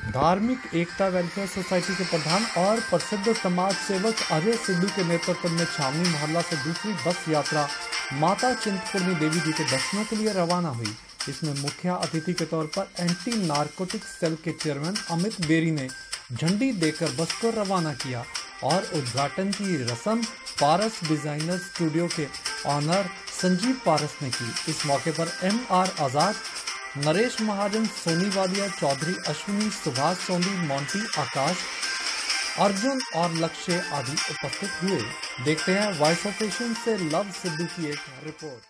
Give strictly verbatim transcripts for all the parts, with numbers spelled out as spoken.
धार्मिक एकता welfare society के प्रधान और प्रसिद्ध समाज सेवक अजय सिद्धू के नेतृत्व में छावनी मोहल्ला से दूसरी बस यात्रा माता चिंतपूर्णी देवी जी के दर्शनों के लिए रवाना हुई। इसमें मुख्य अतिथि के तौर पर एंटी नारकोटिक्स सेल के चेयरमैन अमित बेरी ने झंडी देकर बस को रवाना किया और उद्घाटन की रस्म पारस डिजाइनर स्टूडियो के ऑनर संजीव पारस ने की। इस मौके पर एम आर आजाद, नरेश महाजन, सोनी वादिया, चौधरी अश्विनी, सुभाष सोंदी, मोंटी, आकाश, अर्जुन और लक्ष्य आदि उपस्थित हुए। देखते हैं वॉइस ऑफ एशियन से लव सिद्धू की एक रिपोर्ट।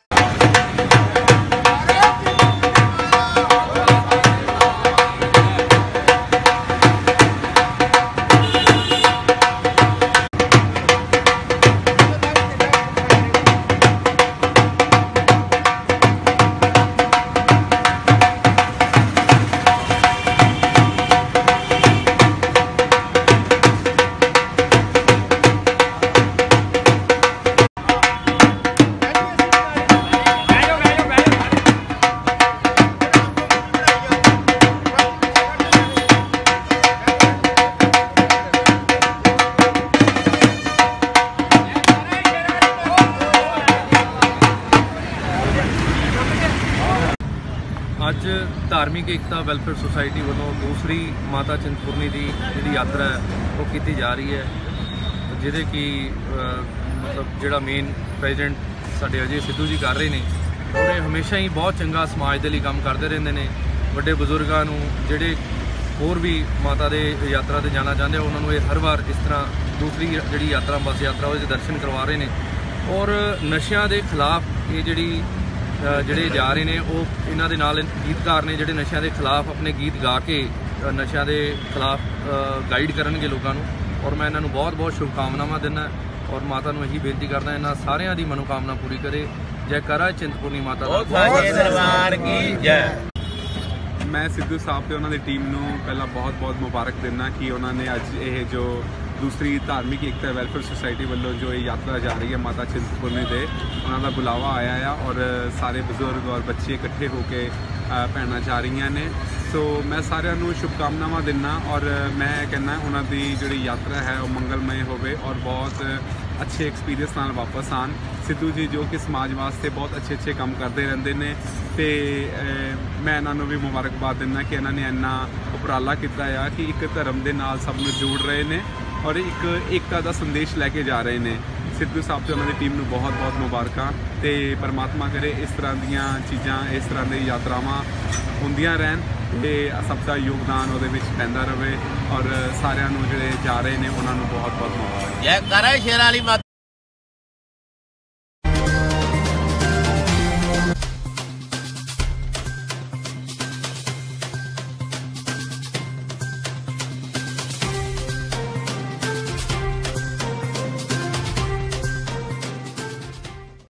ਅੱਜ धार्मिक एकता वेलफेयर सोसाइटी वालों दूसरी माता चिंतपूर्णी की जी यात्रा है वो की जा रही है, जिहदे कि मतलब जोड़ा मेन प्रेजिडेंट साडे अजय सिद्धू जी कर रहे हैं। और हमेशा ही बहुत चंगा समाज के लिए काम करते रहते हैं। बड़े बजुर्गों जोड़े होर भी माता के यात्रा से जाना चाहते हैं, उन्होंने हर बार इस तरह दूसरी जी यात्रा बस यात्रा वो दर्शन करवा रहे हैं। और नशिया के खिलाफ ये जी ਜਿਹੜੇ जा रहे हैं वो इन्हों के नाल गीतकार ने ਜਿਹੜੇ नशिया के खिलाफ अपने गीत गा के नशिया के खिलाफ गाइड करनगे लोगों को। और मैं इन्हों बहुत बहुत शुभकामनावां दिना और माता को यही बेनती करदा इन्हां सारियां दी मनोकामना पूरी करे। जयकारा चिंतपूर्णी माता दा। मैं सिद्धू साहब ते उन्होंने टीम को पहला बहुत बहुत मुबारक देना कि उन्होंने अज ये जो दूसरी धार्मिक एकता वेलफेयर सोसाइटी वालों जो ये यात्रा जा रही है माता चिंतपूर्णी दे, उन्होंने बुलावा आया है और सारे बुजुर्ग और बच्चे इकट्ठे होकर भैन जा रही ने। सो मैं सारिਆਂ ਨੂੰ शुभकामनावां दिना और मैं कहना उन्होंने जी यात्रा है वो मंगलमय होवे और बहुत अच्छे एक्सपीरियंस नाल वापस आन। सिद्धू जी जो कि समाज वास्ते बहुत अच्छे अच्छे काम करते रहते हैं तो मैं इन्हों भी मुबारकबाद दिना कि इन्होंने इन्ना उपराला किया है कि एक धर्म के नाल सब में जोड़ रहे हैं और एक एकता का संदेश लैके जा रहे हैं। सिद्धू साहब तो उन्होंने टीम को बहुत बहुत मुबारक तो परमात्मा करे इस तरह दी चीज़ा इस तरह की यात्रावां होंदियां रहन ते सबका योगदान वो पैंदा रहे और सारियां नूं जिहड़े जा रहे हैं उन्होंने बहुत बहुत मुबारक।